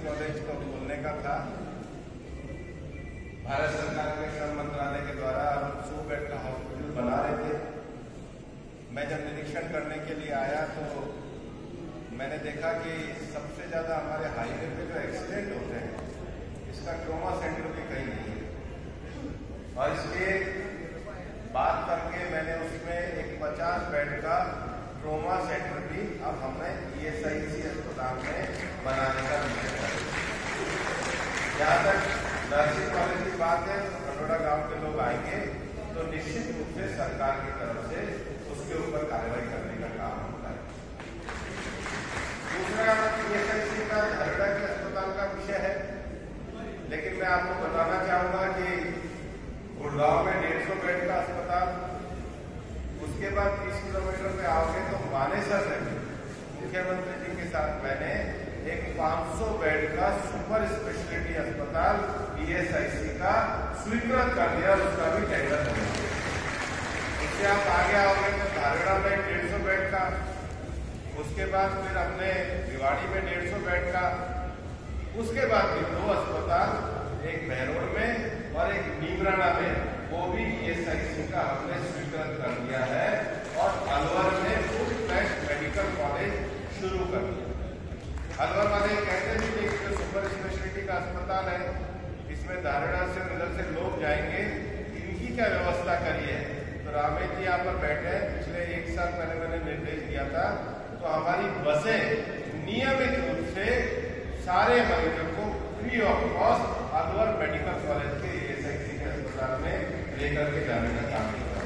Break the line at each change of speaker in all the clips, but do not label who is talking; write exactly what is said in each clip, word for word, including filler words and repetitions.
College को खोलने का था। भारत सरकार के श्रम मंत्रालय के द्वारा हम सौ बेड का हॉस्पिटल बना रहे थे। मैं जब निरीक्षण करने के लिए आया तो मैंने देखा कि सबसे ज़्यादा हमारे हाईवे पे जो एक्सीडेंट होते हैं इसका ट्रॉमा सेंटर भी कहीं नहीं है, और इसके बात करके मैंने उसमें एक पचास बेड का ट्रॉमा सेंटर भी अब हमने ई एस आई सी अस्पताल में बनाने का विषय है। जहाँ तक नर्सिंग कॉलेज की बात है तो कटोरा गांव के लोग आएंगे तो निश्चित रूप से सरकार की तरफ से उसके ऊपर कार्रवाई करने का काम होता है। दूसरा ई एस आई सी का हरड़ा के अस्पताल का विषय है, लेकिन मैं आपको बताना चाहूंगा कि गुड़गांव में डेढ़ सौ बेड का अस्पताल, उसके बाद तीस किलोमीटर पे आओगे तो मानेसर में मुख्यमंत्री जी के साथ मैंने एक पाँच सौ बेड का सुपर स्पेशलिटी अस्पताल ई एस आई सी का स्वीकृत कर दिया, उसका भी टेंडर हो गया। उससे आप आगे आओगे तो धारड़ा में डेढ़ सौ बेड का, उसके बाद फिर हमने भिवाड़ी में डेढ़ सौ बेड का, उसके बाद भी दो अस्पताल, एक बहरोड में और एक नीमराना में, वो भी ई एस आई सी का हमने स्वीकृत कर दिया है और अलवर में फुल फ्लैश मेडिकल कॉलेज शुरू कर दिया। अलवर वाले कहते थे कि इसमें सुपर स्पेशलिटी का अस्पताल है, इसमें धारणा से इधर से लोग जाएंगे, इनकी क्या व्यवस्था करिए। तो रामेश जी यहाँ पर बैठे हैं, पिछले एक साल पहले मैंने निर्देश दिया था, तो हमारी बसें नियमित रूप से सारे मरीजों को free of cost Alwar medical college के ई एस आई सी के अस्पताल में लेकर के जाने का काम किया।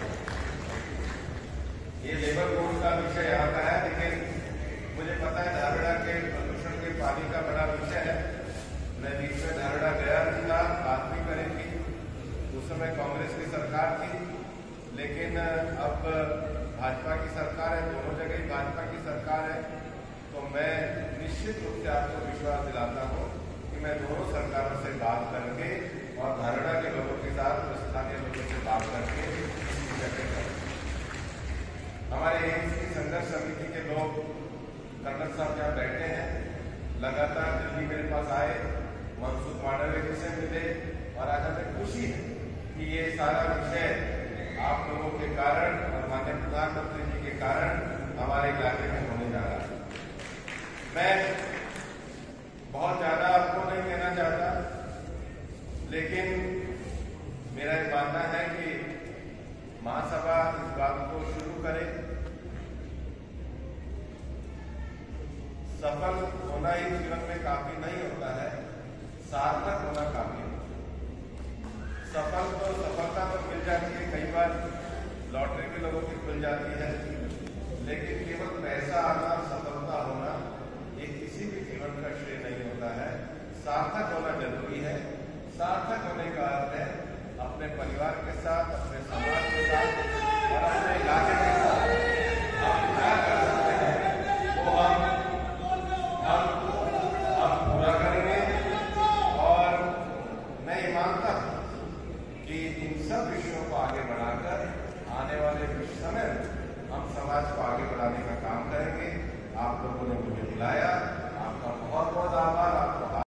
ये लेबर कोड का विषय यहाँ का है, लेकिन मुझे पता है धारड़ा के प्रदूषण के पानी का बड़ा विषय है। मैं बीच में धारड़ा गया भी था, बात भी करी थी, उस समय कांग्रेस की सरकार थी, लेकिन अब भाजपा की सरकार है, दोनों जगह ही भाजपा की सरकार है। तो मैं निश्चित रूप से आपको विश्वास दिलाता हूँ कि मैं दोनों सरकारों से बात करके और धारणा के लोगों के साथ स्थानीय लोगों से बात करके हमारे एम्स की संघर्ष समिति के लोग कर्नल साहब यहाँ बैठे हैं, लगातार दिल्ली मेरे पास आए, मनसुख मांडविया जी से मिले, और आज हमें खुशी है कि ये सारा विषय आप लोगों के कारण और माननीय प्रधानमंत्री जी के कारण हमारे इलाके में होने जा रहा है। मैं बहुत ज्यादा आपको नहीं कहना चाहता, लेकिन मेरा ये मानना है कि महासभा इस बात को शुरू करे। सफल होना ही जीवन में काफी नहीं होता है, सार्थक होना काफी है। सफल तो सफलता तो मिल जाती है, कई बार लॉटरी भी लोगों की खुल जाती है, लेकिन केवल पैसा आना, सफलता होना ये किसी भी जीवन का श्रेय नहीं होता है। सार्थक होना जरूरी है। सार्थक होने का अर्थ है अपने परिवार के साथ, अपने समाज के साथ और अपने इलाके के साथ हम क्या कर सकते हैं वो हम हम हम पूरा करेंगे। और मैं ये मानता हूँ कि इन सब विषयों को आगे बढ़ाकर आने वाले समय में हम समाज को आगे बढ़ाने का काम करेंगे। आप लोगों ने मुझे बुलाया, आपका बहुत बहुत आभार।